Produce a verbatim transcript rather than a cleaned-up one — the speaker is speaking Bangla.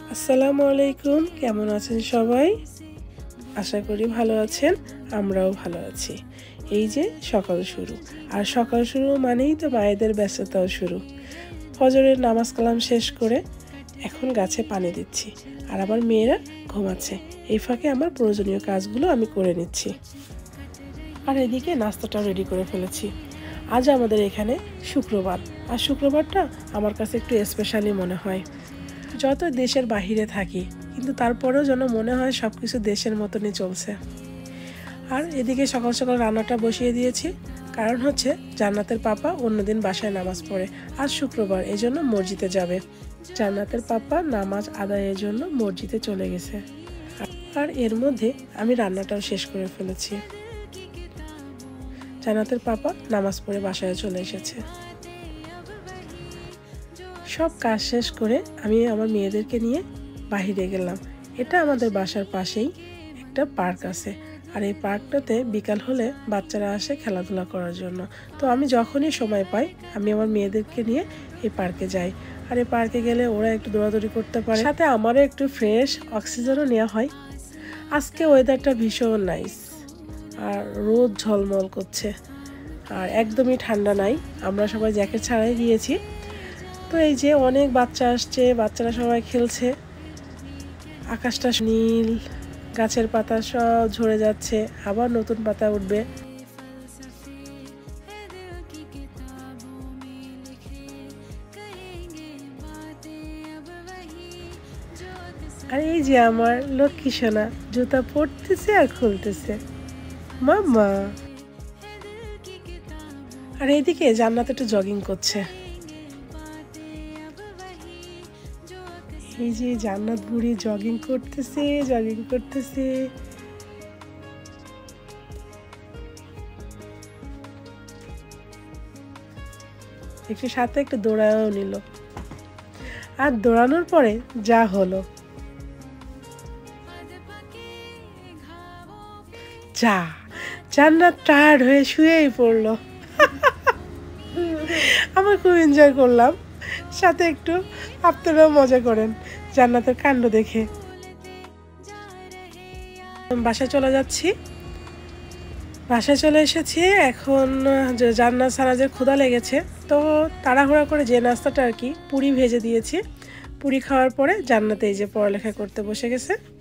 আসসালামু আলাইকুম, কেমন আছেন সবাই? আশা করি ভালো আছেন, আমরাও ভালো আছি। এই যে সকাল শুরু, আর সকাল শুরু মানেই তো মায়েদের ব্যস্ততাও শুরু। ফজরের নামাজ কালাম শেষ করে এখন গাছে পানি দিচ্ছি, আর আমার মেয়েরা ঘুমাচ্ছে। এই ফাঁকে আমার প্রয়োজনীয় কাজগুলো আমি করে নিচ্ছি, আর এদিকে নাস্তাটাও রেডি করে ফেলেছি। আজ আমাদের এখানে শুক্রবার, আর শুক্রবারটা আমার কাছে একটু স্পেশালি মনে হয়। যত দেশের বাহিরে থাকি, কিন্তু তারপরেও যেন মনে হয় সব কিছু দেশের মতনই চলছে। আর এদিকে সকাল সকাল রান্নাটা বসিয়ে দিয়েছি, কারণ হচ্ছে জান্নাতের পাপা অন্যদিন বাসায় নামাজ পড়ে, আজ শুক্রবার, এই জন্য মসজিদে যাবে। জান্নাতের পাপা নামাজ আদায়ের জন্য মসজিদে চলে গেছে, আর এর মধ্যে আমি রান্নাটাও শেষ করে ফেলেছি। জান্নাতের পাপা নামাজ পড়ে বাসায় চলে এসেছে। সব কাজ শেষ করে আমি আমার মেয়েদেরকে নিয়ে বাহিরে গেলাম। এটা আমাদের বাসার পাশেই একটা পার্ক আছে, আর এই পার্কটাতে বিকাল হলে বাচ্চারা আসে খেলাধুলা করার জন্য। তো আমি যখনই সময় পাই আমি আমার মেয়েদেরকে নিয়ে এই পার্কে যাই, আর এই পার্কে গেলে ওরা একটু দৌড়াদৌড়ি করতে পারে, সাথে আমারও একটু ফ্রেশ অক্সিজেনও নেওয়া হয়। আজকে ওয়েদারটা ভীষণ নাইস, আর রোদ ঝলমল করছে, আর একদমই ঠান্ডা নাই। আমরা সবাই জ্যাকেট ছাড়াই গিয়েছি। তো এই যে অনেক বাচ্চা আসছে, বাচ্চারা সবাই খেলছে। আকাশটা নীল, গাছের পাতা সব ঝরে যাচ্ছে, আবার নতুন পাতা উঠবে। আর এই যে আমার লক্ষ্মী সোনা জুতা পরতেছে আর খুলতেছে, মাম্মা। আর এইদিকে জান্নাত একটু জগিং করছে। এই যে জান্নাত বুড়ি জগিং করতেছে জগিং করতেছে একটু সাথে একটু দৌড়াও নিল, আর দৌড়ানোর পরে যা হলো, যা জান্নাত টায়ার্ড হয়ে শুয়েই পড়লো। আমরা খুব এনজয় করলাম, সাথে একটু আপনারাও মজা করেন জান্নাতের কাণ্ড দেখে। বাসায় চলে যাচ্ছি, বাসায় চলে এসেছি। এখন জান্নাত সারাজের ক্ষুধা লেগেছে, তো তাড়াহুড়া করে যে নাস্তাটা আর কি পুরি ভেজে দিয়েছি। পুরি খাওয়ার পরে জান্নাত এই যে পড়ালেখা করতে বসে গেছে।